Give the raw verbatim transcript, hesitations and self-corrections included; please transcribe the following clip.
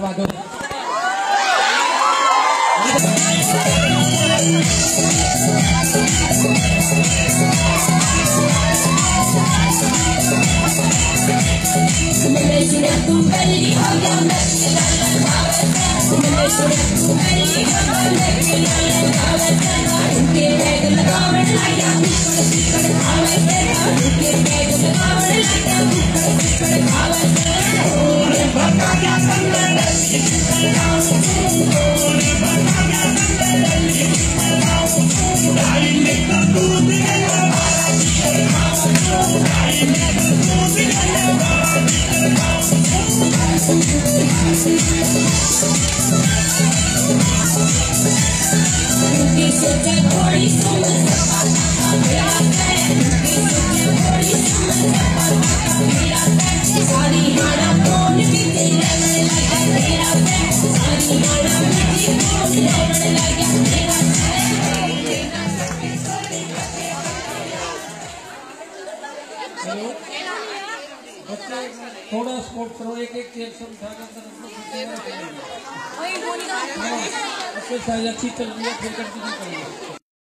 लगवा दो। थोड़ा स्पोर्ट करो, एक एक चेयर से उठाकर अच्छी चल रही है, फिर कंटिन्यू करेंगे।